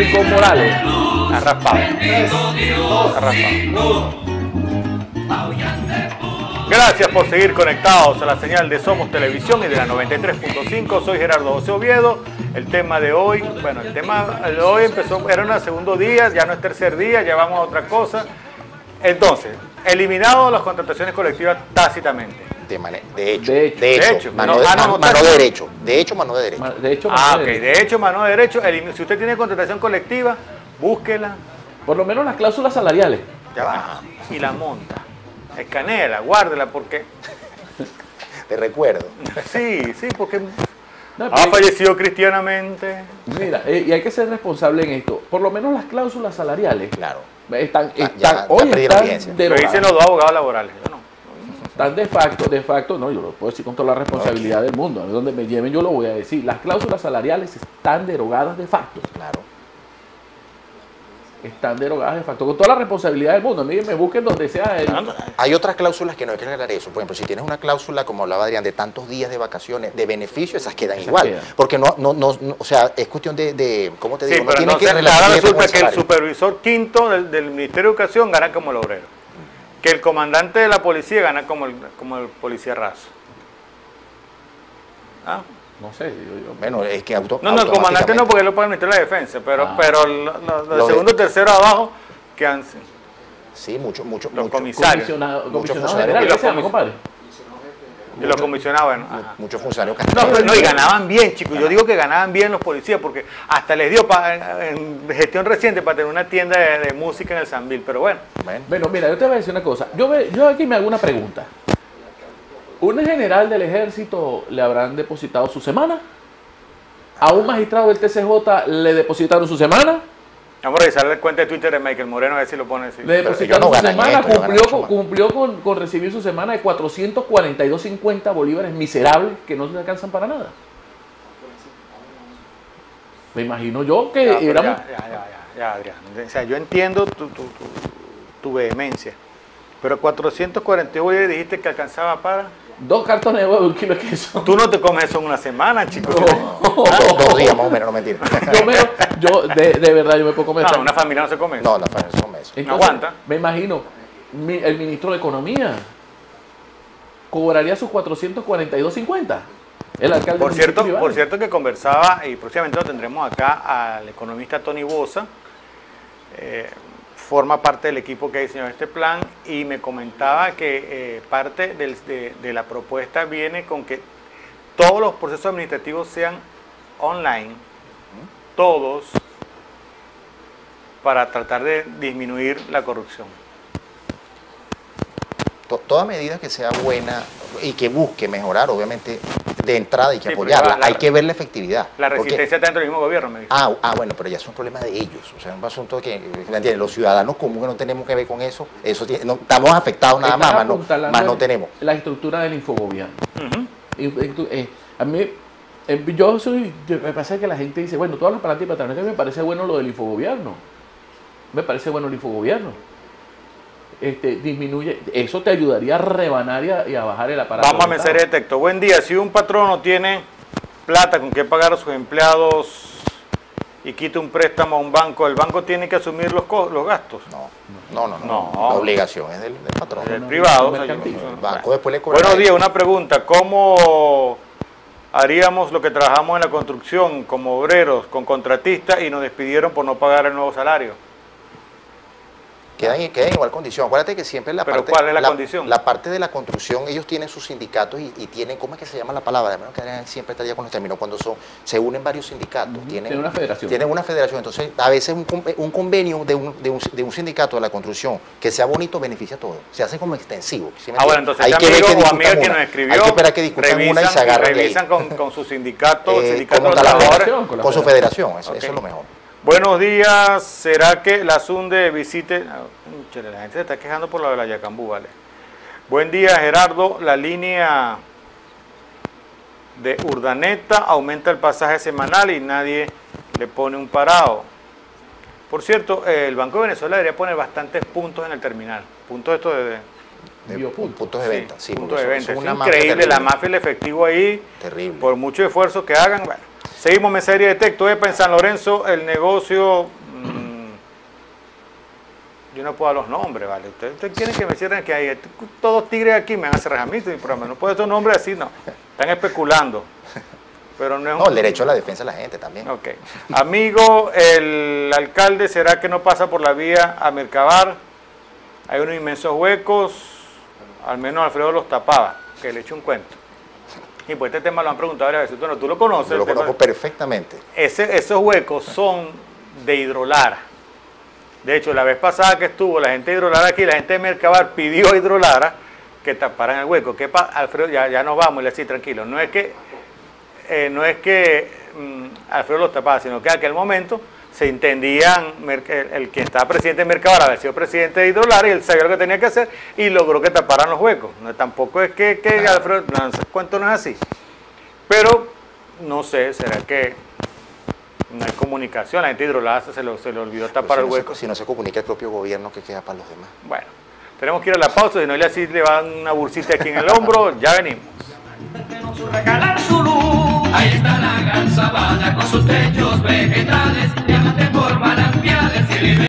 Y con Morales. Arraspado. Gracias por seguir conectados a la señal de Somos Televisión y de la 93.5. Soy Gerardo José Oviedo. El tema de hoy, bueno, el tema de hoy empezó, era un segundo día, ya no es tercer día, ya vamos a otra cosa. Entonces, eliminado las contrataciones colectivas tácitamente. De hecho, mano de derecho. De hecho, mano de derecho. De hecho, mano de derecho. Si usted tiene contratación colectiva, búsquela. Por lo menos las cláusulas salariales. Ya va. Y la monta. Escanéela, guárdela, porque... Te recuerdo. Sí, porque... Ha fallecido cristianamente. Mira, y hay que ser responsable en esto. Por lo menos las cláusulas salariales. Claro. Están derogadas. Lo dicen los dos abogados laborales. Yo no. Están de facto, no, yo lo puedo decir con toda la responsabilidad del mundo. A donde me lleven yo lo voy a decir. Las cláusulas salariales están derogadas de facto. Claro. Están derogadas de facto, con toda la responsabilidad del mundo. A mí me busquen donde sea. Hay otras cláusulas que no hay que aclarar eso. Por ejemplo, si tienes una cláusula, como hablaba Adrián, de tantos días de vacaciones, de beneficio, esas quedan igual. Porque no, o sea, es cuestión de ¿cómo te digo? Sí, pero no tiene que ahora resulta que el supervisor quinto del Ministerio de Educación gana como el obrero. Que el comandante de la policía gana como el policía raso. ¿Ah? No sé, bueno, es que el comandante no, porque él lo paga el Ministerio de la Defensa, pero los segundo y tercero abajo quedan... Sí, mucho. Los comisarios. Comisionados generales, ¿qué se llama, compadre? Y los comisionados, bueno. Muchos funcionarios. No, y ganaban bien, chicos. Yo digo que ganaban bien los policías, porque hasta les dio en gestión reciente para tener una tienda de música en el Sambil, pero bueno. Bueno, mira, yo te voy a decir una cosa. Yo aquí me hago una pregunta. ¿Un general del ejército le habrán depositado su semana? ¿A un magistrado del TCJ le depositaron su semana? Vamos a revisar la cuenta de Twitter de Michael Moreno a ver si lo pone así. Le depositaron su semana, cumplió con recibir su semana de 442.50 bolívares miserables que no se alcanzan para nada. Me imagino yo que éramos... Ya, Adrián. O sea, yo entiendo tu vehemencia, pero 440 bolívares dijiste que alcanzaba para... 2 cartones de huevo y 1 kilo de queso. Tú no te comes eso en una semana, chicos. No. 2 días más o menos, no mentira. De verdad, yo me puedo comer. No, una familia no se come eso. No, una familia no se come eso. Entonces, no aguanta. Me imagino, el ministro de Economía cobraría sus 442.50. El alcalde por cierto que conversaba, y próximamente lo tendremos acá, al economista Tony Bosa. Forma parte del equipo que diseñó este plan y me comentaba que parte de la propuesta viene con que todos los procesos administrativos sean online, todos, para tratar de disminuir la corrupción. Toda medida que sea buena y que busque mejorar, obviamente, de entrada hay que apoyarla, hay que ver la efectividad. La resistencia está dentro del mismo gobierno, me dijo. Bueno, pero ya es un problema de ellos, o sea, es un asunto que, los ciudadanos comunes no tenemos que ver con eso, estamos afectados nada más no tenemos. La estructura del infogobierno. A mí, me pasa que la gente dice, bueno, tú hablas para adelante y para atrás, me parece bueno lo del infogobierno, disminuye, eso te ayudaría a rebanar y a bajar el aparato. Vamos a mensaje de texto. Buen día, si un patrón no tiene plata con qué pagar a sus empleados y quita un préstamo a un banco, ¿el banco tiene que asumir los gastos? No. La obligación es del patrón. Del privado. El banco después le cobra. Buenos días, una pregunta. ¿Cómo haríamos lo que trabajamos en la construcción como obreros, con contratistas y nos despidieron por no pagar el nuevo salario? Quedan en igual condición. Acuérdate que siempre ¿Pero cuál es la condición? La parte de la construcción, ellos tienen sus sindicatos y tienen, ¿cómo es que se llama la palabra? De menos que siempre estaría con los términos, cuando se unen varios sindicatos. Tienen una federación. Tienen una federación. Entonces, a veces un convenio de un sindicato de la construcción que sea bonito beneficia a todos. Se hace como extensivo. ¿Sí? Bueno, entonces hay que ver que amiga que nos escribió, hay que esperar que discutan una y se agarren. Revisan con su sindicato, con su federación. Eso es lo mejor. Buenos días, ¿será que la SUNDE visite? La gente se está quejando por lo de la Yacambú, ¿vale? Buen día, Gerardo, la línea de Urdaneta aumenta el pasaje semanal y nadie le pone un parado. Por cierto, el Banco de Venezuela debería poner bastantes puntos en el terminal, puntos estos puntos de venta. Sí, puntos de venta. Es increíble la mafia y el efectivo ahí. Terrible. Por mucho esfuerzo que hagan, bueno. Seguimos mensajería de texto. En San Lorenzo el negocio Yo no puedo dar los nombres, ¿vale? Ustedes quieren que me cierren que hay todos tigres aquí, me van a cerrar a mí, pero no puedo dar nombres así, no. Están especulando. Pero no, es no, el derecho a la defensa de la gente también. Ok. Amigo, el alcalde, ¿será que no pasa por la vía a Mercabar? Hay unos inmensos huecos, al menos Alfredo los tapaba, que le eché un cuento. Y pues este tema lo han preguntado varias veces. Bueno, tú lo conoces. Yo lo conozco perfectamente. Esos huecos son de Hidrolara. De hecho, la vez pasada que estuvo la gente de Hidrolara aquí, la gente de Mercabar pidió a Hidrolara que taparan el hueco. ¿Qué pasa, Alfredo? Ya nos vamos, y le decía, tranquilo. No es que Alfredo los tapaba, sino que en aquel momento se entendían, el que estaba presidente de Mercabar había sido presidente de Hidrolara y él sabía lo que tenía que hacer y logró que taparan los huecos. No, tampoco es que Alfredo, no, ese cuento no es así. Pero, no sé, ¿será que no hay comunicación? La gente de Hidrolara se le olvidó tapar el hueco. Si no se comunica el propio gobierno, ¿qué queda para los demás? Bueno, tenemos que ir a la pausa, si no, así le va a dar una bolsita aquí en el hombro, ya venimos. Ahí está la gran sabana con sus techos vegetales, diamante por manantiales y vive